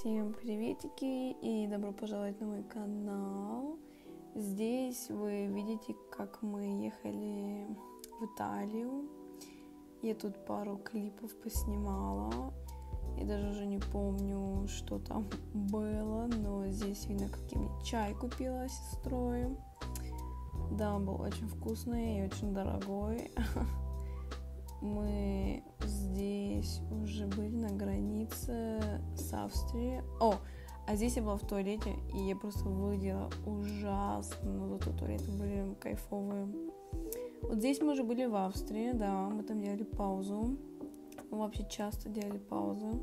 Всем приветики и добро пожаловать на мой канал. Здесь вы видите, как мы ехали в Италию. Я тут пару клипов поснимала. Я даже уже не помню, что там было, но здесь видно, как я мне чай купила с сестрой. Да, он был очень вкусный и очень дорогой. Мы здесь уже были на границе с Австрией. А здесь я была в туалете, и я просто выглядела ужасно, но зато туалеты были кайфовые. Вот здесь мы уже были в Австрии, да, мы там делали паузу. Мы вообще часто делали паузы.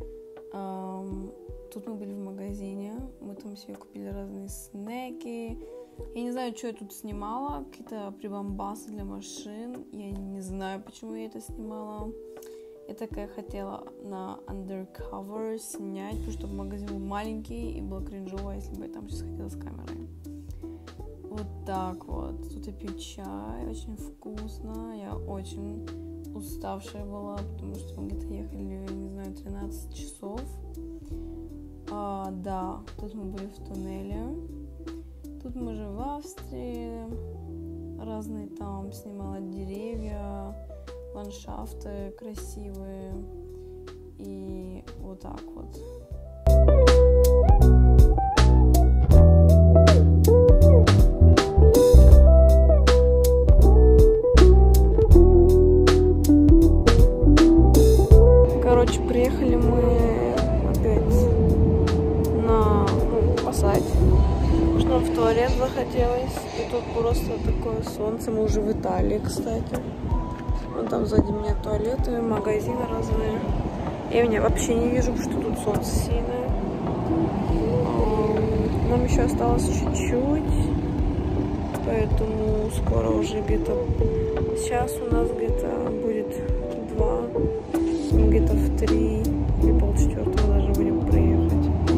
Тут мы были в магазине, мы там себе купили разные снеки. Я не знаю, что я тут снимала, какие-то прибамбасы для машин. Я не знаю, почему я это снимала. Я такая хотела на undercover снять, потому что магазин был маленький и было кринжово, если бы я там сейчас ходила с камерой. Вот так вот. Тут я пью чай, очень вкусно. Я очень уставшая была, потому что мы где-то ехали, не знаю, 13 часов. Да, тут мы были в туннеле. Тут мы же в Австрии, разные там снимала деревья, ландшафты красивые и вот так вот. Короче, приехали мы опять на пассать. Нам в туалет захотелось, и тут просто такое солнце. Мы уже в Италии, кстати. Вон там сзади меня туалеты, магазины разные. Я меня вообще не вижу, потому что тут солнце сильное. Нам еще осталось чуть-чуть, поэтому скоро уже где-то сейчас у нас где-то будет 2, где-то в 3 или полчетвертого даже будем приехать.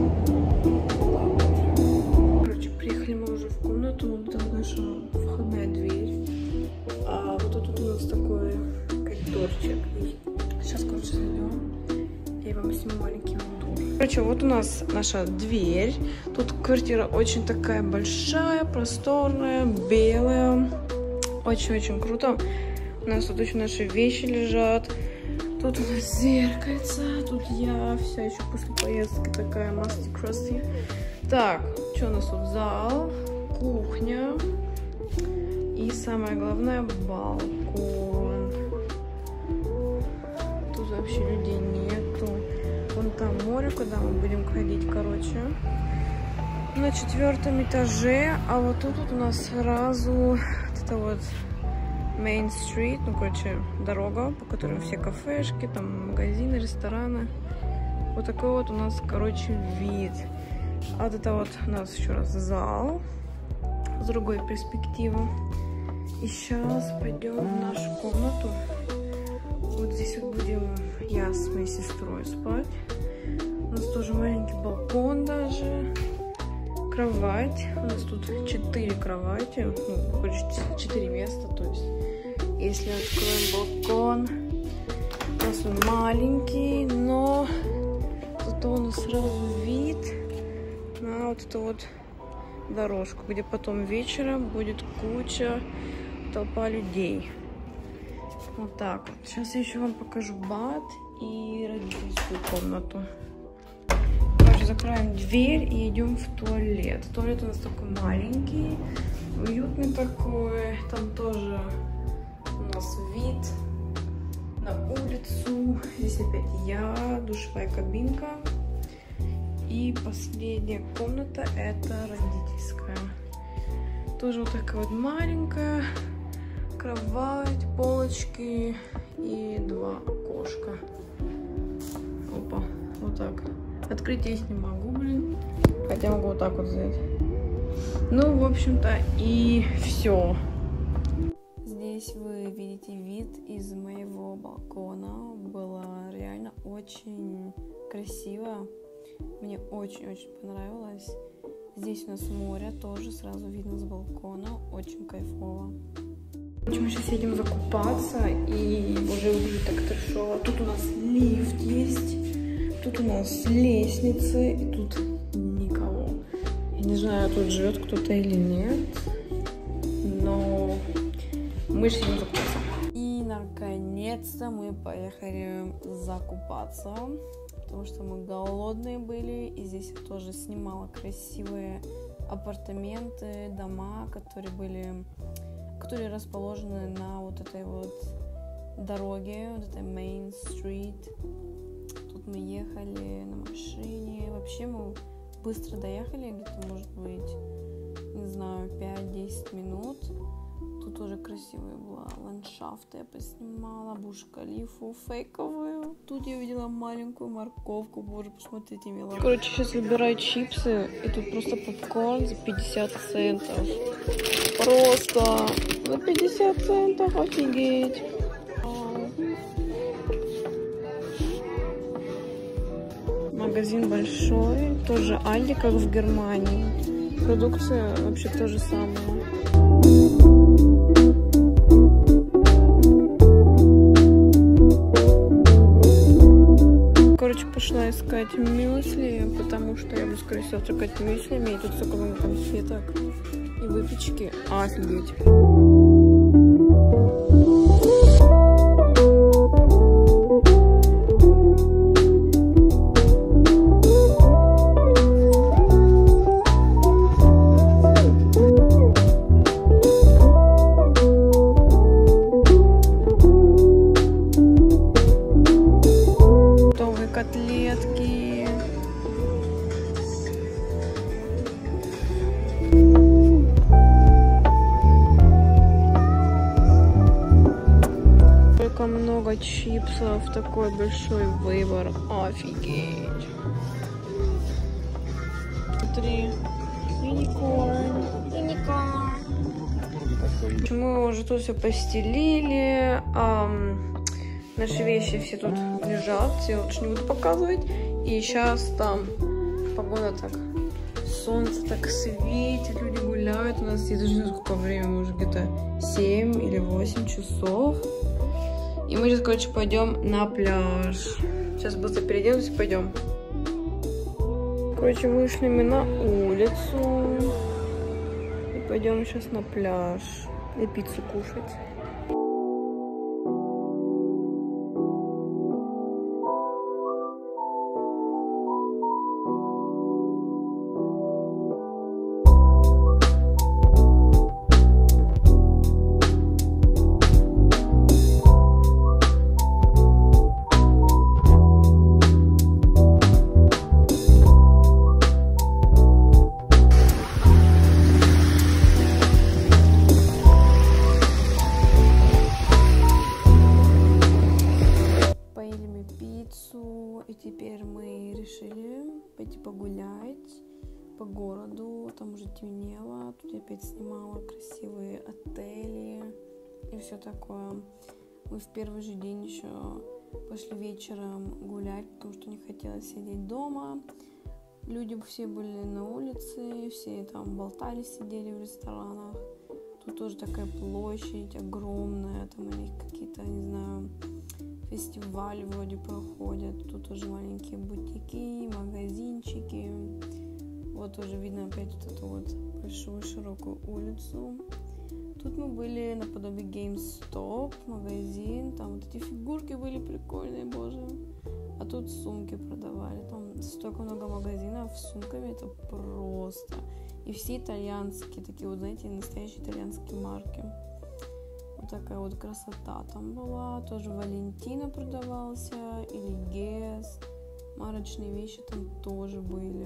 Вот это наша входная дверь. А вот тут у нас такой коридорчик. Сейчас, короче, зайдем. Я вам сниму маленький тур. Короче, вот у нас наша дверь. Тут квартира очень такая большая, просторная, белая. Очень-очень круто. У нас тут еще наши вещи лежат. Тут у нас зеркальце. Тут я вся еще после поездки такая масти-красти. Так, что у нас тут? Зал. Кухня и самое главное балкон. Тут вообще людей нету. Вон там море, куда мы будем ходить, короче, на 4-м этаже. А вот тут вот у нас сразу вот это вот Main Street, ну короче дорога, по которой все кафешки, там магазины, рестораны. Вот такой вот у нас, короче, вид. А вот это вот у нас еще раз зал с другой перспективы. И сейчас пойдем в нашу комнату. Вот здесь вот будем я с моей сестрой спать. У нас тоже маленький балкон даже. Кровать. У нас тут 4 кровати. Ну, короче, 4 места. То есть, если откроем балкон, у нас он маленький, но зато у нас сразу вид на вот это вот дорожку, где потом вечером будет толпа людей. Вот так вот. Сейчас я еще вам покажу бад и родительскую комнату. Короче, закроем дверь и идем в туалет. Туалет у нас такой маленький, уютный такой. Там тоже у нас вид на улицу. Здесь опять я, душевая кабинка. И последняя комната — это родительская. Тоже вот такая вот маленькая кровать, полочки и 2 окошка. Опа, вот так. Открыть я их не могу, блин. Хотя могу вот так вот взять. Ну, в общем-то, и все. Здесь вы видите вид из моего балкона. Было реально очень красиво. Мне очень-очень понравилось. Здесь у нас море, тоже сразу видно с балкона. Очень кайфово. Мы сейчас едем закупаться, и уже выглядит так трешово. Тут у нас лифт есть. Тут у нас лестница, и тут никого. Я не знаю, тут живет кто-то или нет, но мы же едем закупаться. И наконец-то мы поехали закупаться, потому что мы голодные были, и здесь я тоже снимала красивые апартаменты, дома, которые расположены на вот этой вот дороге, вот этой Main Street. Тут мы ехали на машине, вообще мы быстро доехали, где-то, может быть, не знаю, 5-10 минут. Тут тоже красивые была ландшафты, я поснимала, Бурдж-Халифу фейковую. Тут я увидела маленькую морковку, боже, посмотрите, мило. Короче, сейчас выбираю чипсы, и тут просто попкорн за 50 центов. Просто за 50 центов, офигеть. Магазин большой, тоже Aldi, как в Германии. Продукция вообще то же самое. Короче, пошла искать мюсли, потому что я буду, скорее всего, завтракать мюслями. И тут столько много конфеток и выпечки. Офигеть. Котлетки. Сколько много чипсов, такой большой выбор. Офигеть. Смотри. Юникорн. Мы уже тут все постелили. Наши вещи все тут лежат, я лучше не буду показывать. И сейчас там погода так, солнце так светит, люди гуляют. У нас, я даже не знаю, сколько времени, уже где-то 7 или 8 часов. И мы сейчас, короче, пойдем на пляж. Сейчас быстро переоденемся и пойдем. Короче, вышли мы на улицу. И пойдем сейчас на пляж и пиццу кушать. И теперь мы решили пойти погулять по городу. Там уже темнело. Тут я опять снимала красивые отели и все такое. Мы в первый же день еще пошли вечером гулять, потому что не хотелось сидеть дома. Люди все были на улице, все там болтали, сидели в ресторанах. Тут тоже такая площадь огромная, там у них какие-то, не знаю, фестивали вроде проходят. Тут тоже маленькие бутики, магазинчики. Вот тоже видно опять вот эту вот большую широкую улицу. Тут мы были наподобие GameStop, магазин. Там вот эти фигурки были прикольные, боже. А тут сумки продавали. Там столько много магазинов с сумками, это просто. И все итальянские, такие вот, знаете, настоящие итальянские марки. Вот такая вот красота там была. Тоже Валентино продавался, или Guess. Марочные вещи там тоже были.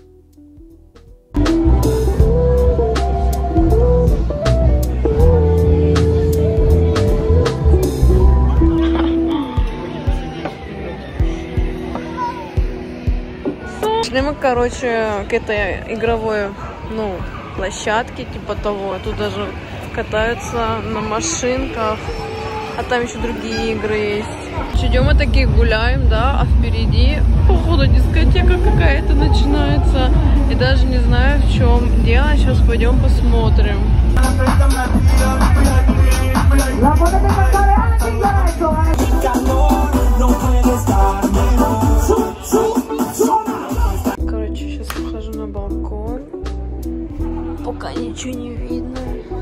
Пришли мы, короче, к этой игровой, площадке, типа того. Тут даже катаются на машинках, а там еще другие игры есть. Идем мы такие гуляем, да, а впереди, походу, дискотека какая-то начинается. И даже не знаю, в чем дело. Сейчас пойдем посмотрим. ничего не видно.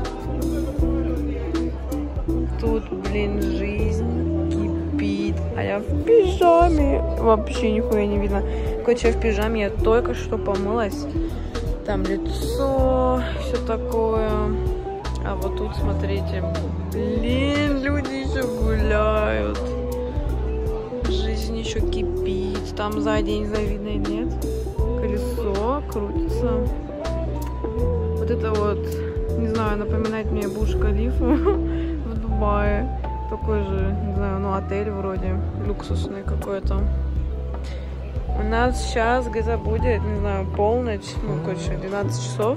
Тут, блин, жизнь кипит. А я в пижаме. Вообще нихуя не видно. Короче, я в пижаме, я только что помылась. Там лицо, все такое. А вот тут, смотрите, блин, люди еще гуляют. Жизнь еще кипит. Там сзади, не знаю, видно или нет. Колесо крутится. Вот это вот, не знаю, напоминает мне Бурдж-Халифу в Дубае. Такой же, не знаю, ну отель вроде, люксусный какой-то. У нас сейчас где-то будет, не знаю, полночь, ну, короче, 12 часов.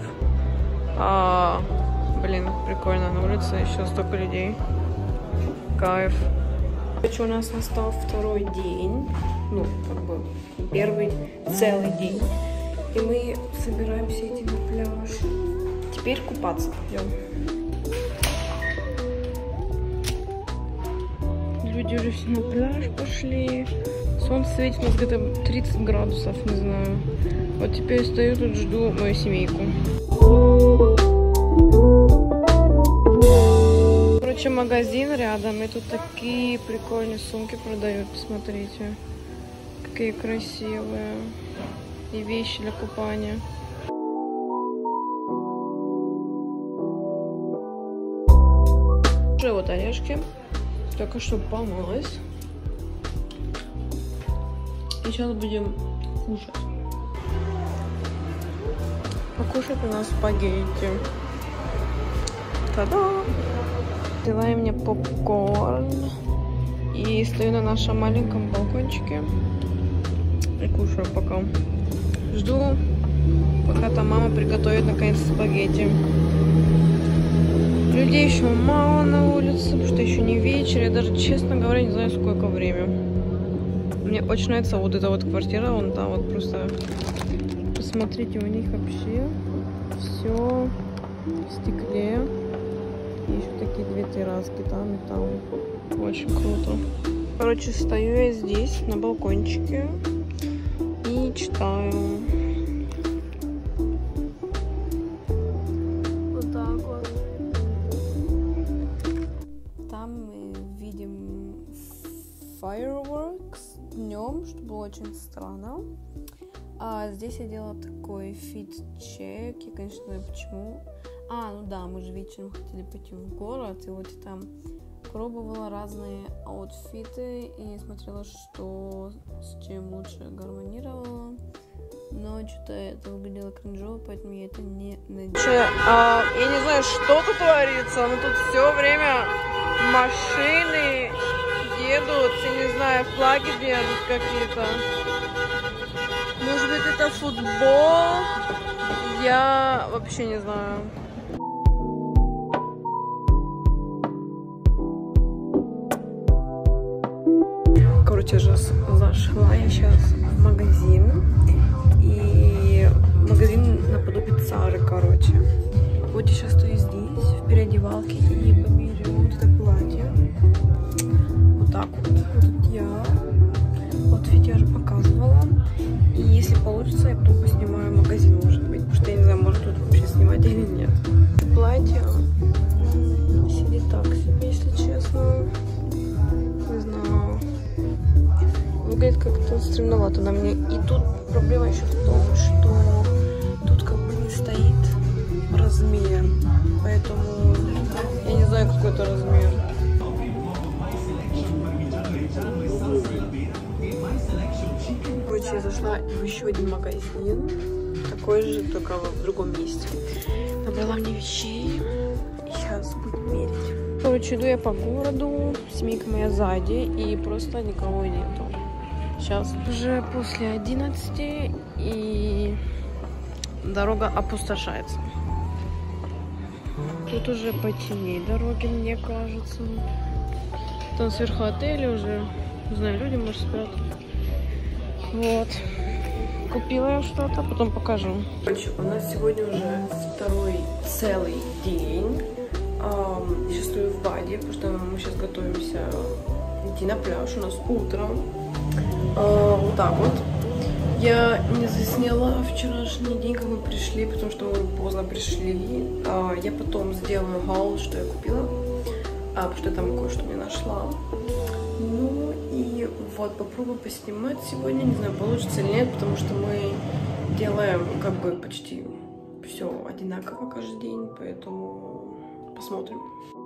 Блин, прикольно, на улице еще столько людей. Кайф. Короче, у нас настал второй день, ну, как бы первый целый день. И мы собираемся идти на пляж. Теперь купаться пойдем. Люди уже все на пляж пошли. Солнце светит, у нас где-то 30 градусов, не знаю. Вот теперь стою тут, жду мою семейку. Короче, магазин рядом, и тут такие прикольные сумки продают, посмотрите. Какие красивые. И вещи для купания. Уже вот орешки. Только что помылась. И сейчас будем кушать. Покушать у нас спагетти. Та-да! Взяла мне попкорн. И стою на нашем маленьком балкончике. И кушаю пока. Жду, пока там мама приготовит наконец спагетти. Людей еще мало на улице, потому что еще не вечер. Я даже, честно говоря, не знаю, сколько время. Мне очень нравится вот эта вот квартира. Вон там вот просто... Посмотрите, у них вообще все в стекле. И еще такие две терраски там и там. Очень круто. Короче, стою я здесь, на балкончике. И читаю. Вот так вот. Там мы видим fireworks днем, что было очень странно. А здесь я делала такой фит-чек. Я, конечно, знаю почему. Ну да, мы же вечером хотели пойти в город. И вот там пробовала разные аутфиты и смотрела, что с чем лучше гармонировало. Но что-то это выглядело кринжово, поэтому я это не надела. Я не знаю, что тут творится, но тут все время машины едут, я не знаю, флаги держат какие-то. Может быть, это футбол? Я вообще не знаю. Короче, зашла я сейчас в магазин. И магазин наподобие Зары, короче. Вот я сейчас стою здесь, в переодевалке, и померяю вот это платье. Вот так вот. Вот тут я. Аутфит я уже показывала. И если получится, я потом поснимаю магазин, может быть. Потому что я не знаю, может тут вообще снимать или нет. Платье сидит так себе, если честно. Не знаю. Выглядит как-то стремновато на мне. И тут проблема еще в том, что тут как бы не стоит размер. Поэтому я не знаю, какой это размер. Короче, я зашла в еще один магазин. Такой же, только в другом месте. Набрала мне вещей. И сейчас будем мерить. Короче, иду я по городу. Семейка моя сзади. И просто никого нету. Сейчас уже после 11, и дорога опустошается. Тут уже потемнее дороги, мне кажется. Там сверху отели уже, не знаю, люди, может, спят. Вот. Купила я что-то, потом покажу. Короче, у нас сегодня уже второй целый день. Я сейчас стою в Баде, потому что мы сейчас готовимся идти на пляж. У нас утром. Вот так вот. Я не засняла вчерашний день, как мы пришли, потому что мы поздно пришли. Я потом сделаю хаул, что я купила, потому что я там кое-что не нашла. Ну и вот, попробую поснимать сегодня. Не знаю, получится или нет, потому что мы делаем как бы почти все одинаково каждый день, поэтому посмотрим.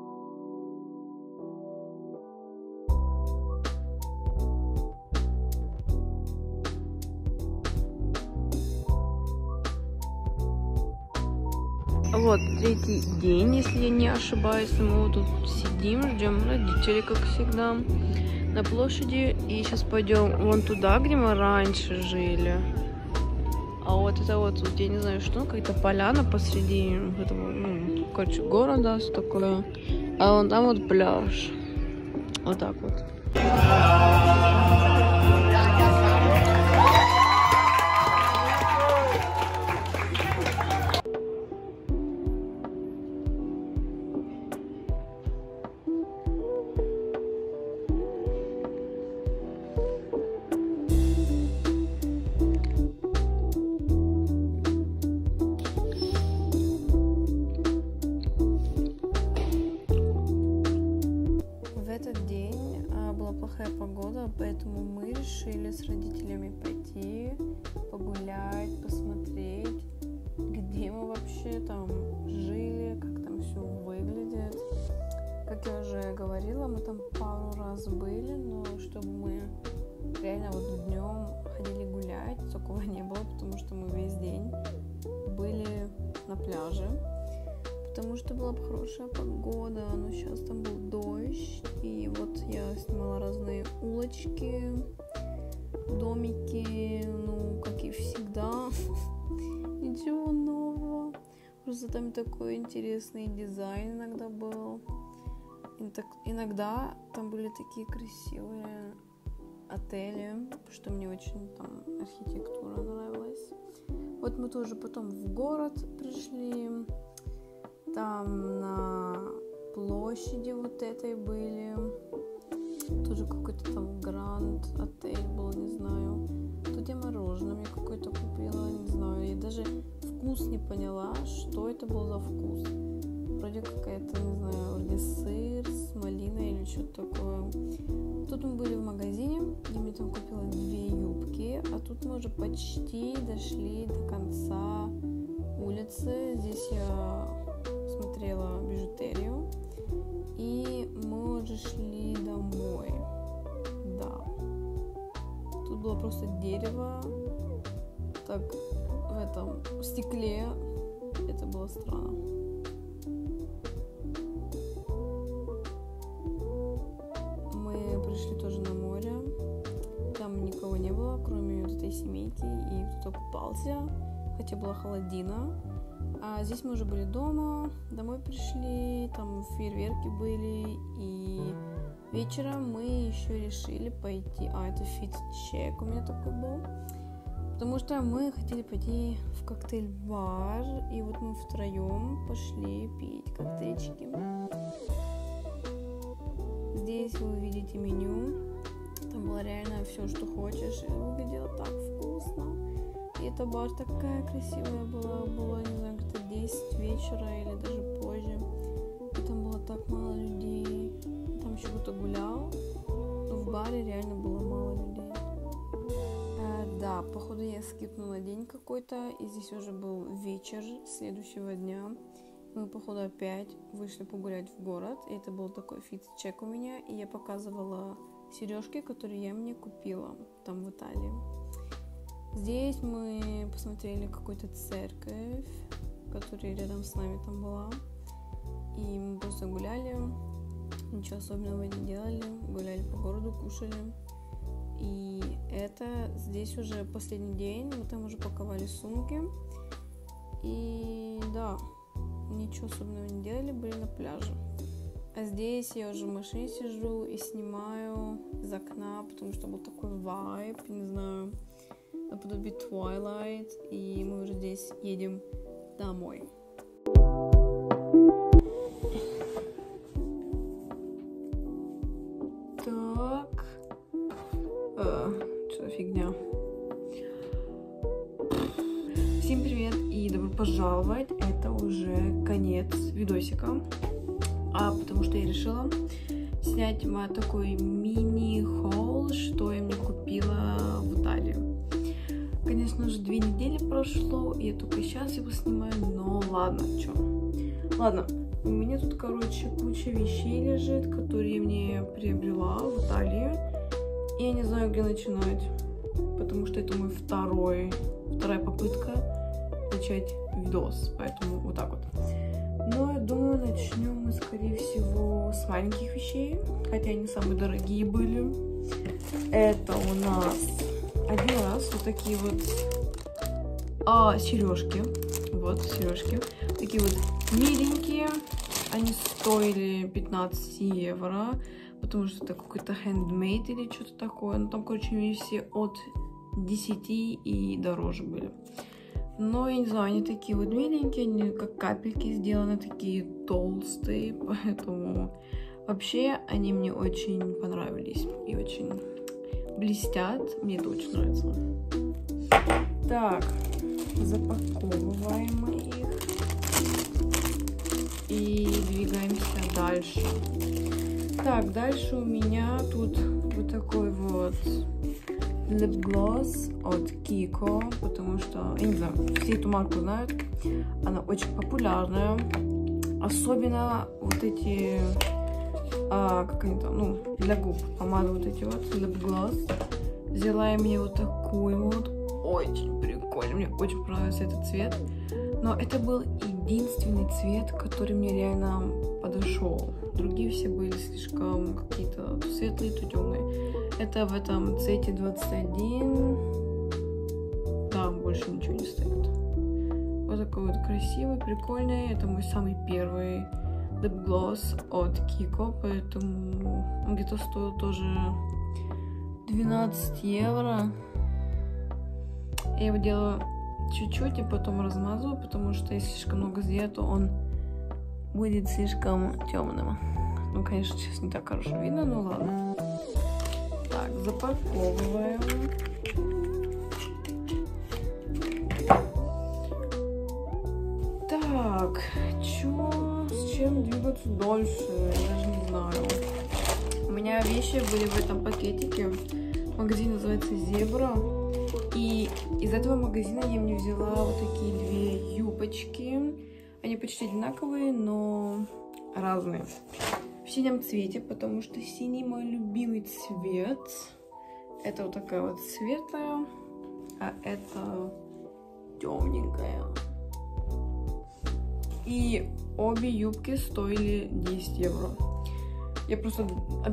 Вот третий день, если я не ошибаюсь, мы вот тут сидим, ждем родителей, как всегда, на площади. И сейчас пойдем вон туда, где мы раньше жили. А вот это вот, я не знаю, что, какая-то поляна посреди этого, ну, короче, города, все такое. А вон там вот пляж. Вот так вот. Плохая погода, поэтому мы решили с родителями пойти погулять, посмотреть, где мы вообще там жили, как там все выглядит. Как я уже говорила, мы там пару раз были, но чтобы мы реально вот днем ходили гулять, такого не было, потому что мы весь день были на пляже. Потому что была бы хорошая погода, но сейчас там был дождь, и вот я снимала разные улочки, домики, ну, как и всегда, ничего нового, просто там такой интересный дизайн иногда был, иногда там были такие красивые отели, потому что мне очень там архитектура нравилась. Вот мы тоже потом в город пришли. Там на площади вот этой были. Тоже какой-то там гранд отель был, не знаю. Тут я мороженое мне какое-то купила, не знаю. Я даже вкус не поняла, что это был за вкус. Вроде какая-то, не знаю, вроде сыр с малиной или что-то такое. Тут мы были в магазине, я мне там купила 2 юбки. А тут мы уже почти дошли до конца улицы. Здесь я смотрела бижутерию, и мы уже шли домой. Да. Тут было просто дерево, так в этом стекле. Это было странно. Мы пришли тоже на море. Там никого не было, кроме вот этой семейки, и кто-то купался, хотя была холодина. А здесь мы уже были дома, домой пришли, там фейерверки были, и вечером мы еще решили пойти, это фит-чек у меня такой был, потому что мы хотели пойти в коктейль-бар, и вот мы втроем пошли пить коктейльчики. Здесь вы увидите меню, там было реально все, что хочешь, и выглядело так вкусно. И эта бар такая красивая была, не знаю, где-то 10 вечера или даже позже. И там было так мало людей. Там еще кто-то гулял, но в баре реально было мало людей. Да, походу я скипнула день какой-то, и здесь уже был вечер следующего дня. Мы, походу, опять вышли погулять в город, и это был такой фит-чек у меня, и я показывала сережки, которые я мне купила там в Италии. Здесь мы посмотрели какую-то церковь, которая рядом с нами там была. И мы просто гуляли, ничего особенного не делали, гуляли по городу, кушали. И это здесь уже последний день, мы там уже паковали сумки. И да, ничего особенного не делали, были на пляже. А здесь я уже в машине сижу и снимаю из окна, потому что был такой вайб, не знаю, наподобие Twilight, и мы уже здесь едем домой. Так, что за фигня? пожаловать, это уже конец видосика, потому что я решила снять такой мини-хол, что я мне купила в Италии. Конечно же, 2 недели прошло, и я только сейчас его снимаю, но ладно, чё. Ладно, у меня тут, короче, куча вещей лежит, которые я мне приобрела в Италии, и я не знаю, где начинать, потому что это мой вторая попытка начать видос, поэтому вот так вот. Но я думаю, начнем мы, скорее всего, с маленьких вещей, хотя они самые дорогие были. Это у нас один раз вот такие вот сережки. Вот сережки. Такие вот миленькие. Они стоили 15 евро, потому что это какой-то handmade или что-то такое. Ну там, короче, они все от 10 и дороже были. Но, я не знаю, они такие вот миленькие, они как капельки сделаны, такие толстые, поэтому вообще они мне очень понравились и очень блестят, мне это очень нравится. Так, запаковываем мы их и двигаемся дальше. Так, дальше у меня тут вот такой вот лип-глосс от Kiko, потому что, я не знаю, все эту марку знают, она очень популярная, особенно вот эти, как они там, ну, для губ, помады вот эти вот, лип-глосс. Взяла я мне вот такой вот, очень прикольный, мне очень понравился этот цвет, но это был единственный цвет, который мне реально подошел. Другие все были слишком какие-то то светлые, то темные. Это в этом цвете 21. Да, больше ничего не стоит. Вот такой вот красивый, прикольный. Это мой самый первый лип-глосс от Kiko, поэтому он где-то стоил тоже 12 евро. Я его делаю чуть-чуть и потом размазываю, потому что если слишком много сделать, то он будет слишком темным. Ну, конечно, сейчас не так хорошо видно, но ладно. Так, запаковываем. Так, с чем двигаться дальше? Я даже не знаю. У меня вещи были в этом пакетике. Магазин называется Зебра. И из этого магазина я мне взяла вот такие 2 юбочки. Они почти одинаковые, но разные. В синем цвете, потому что синий мой любимый цвет. Это вот такая вот светлая, а это темненькая. И обе юбки стоили 10 евро. Я просто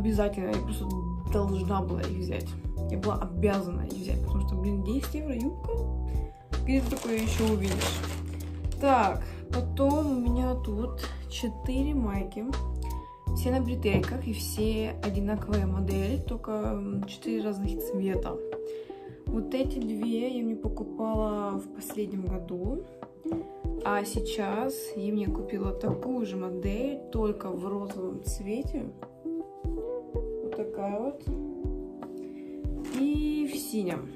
должна была их взять. Я была обязана их взять, потому что, блин, 10 евро юбка? Где ты такое еще увидишь? Так, потом у меня тут 4 майки. Все на бретельках и все одинаковые модели, только 4 разных цвета. Вот эти 2 я мне покупала в последнем году. А сейчас я мне купила такую же модель, только в розовом цвете. Вот такая вот. И в синем.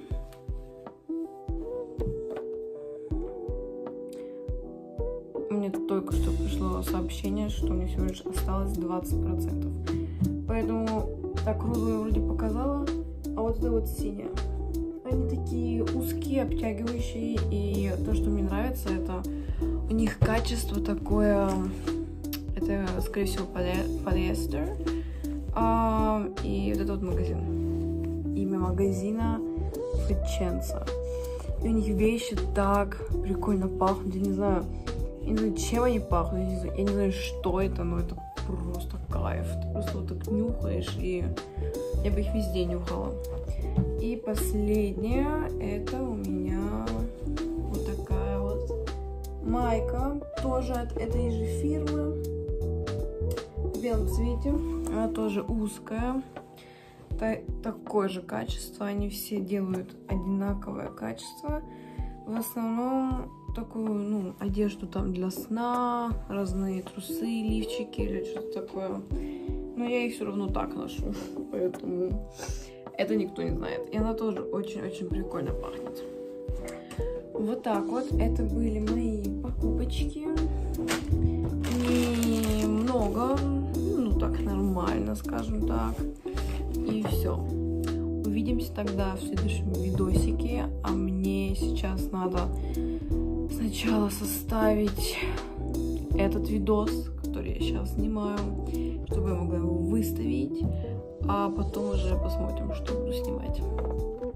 Мне только что пришло сообщение, что мне всего лишь осталось 20%. Поэтому так розовую вроде показала, а вот это вот синяя. Они такие узкие, обтягивающие, и то, что мне нравится, это у них качество такое, это, скорее всего, полиэстер. И вот этот вот магазин. Имя магазина Фиченца. И у них вещи так прикольно пахнут, я не знаю, чем они пахнут, я не знаю, что это, но это просто кайф. Ты просто вот так нюхаешь, и я бы их везде нюхала. И последнее, это у меня вот такая вот майка, тоже от этой же фирмы, в белом цвете. Она тоже узкая, такое же качество, они все делают одинаковое качество. В основном такую, ну, одежду там для сна, разные трусы, лифчики или что-то такое. Но я их все равно так ношу, поэтому это никто не знает. И она тоже очень-очень прикольно пахнет. Вот так вот, это были мои покупочки. Немного, ну так нормально, скажем так. И все. Увидимся тогда в следующем видосике. А мне сейчас надо сначала составить этот видос, который я сейчас снимаю, чтобы я могла его выставить, а потом уже посмотрим, что буду снимать.